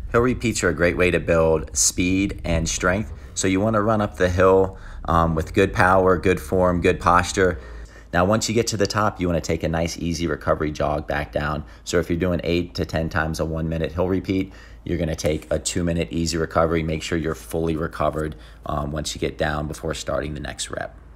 Hill repeats are a great way to build speed and strength. So you want to run up the hill with good power, good form, good posture. Now, once you get to the top, you want to take a nice, easy recovery jog back down. So if you're doing 8 to 10 times a 1 minute hill repeat, you're going to take a 2 minute easy recovery. Make sure you're fully recovered once you get down before starting the next rep.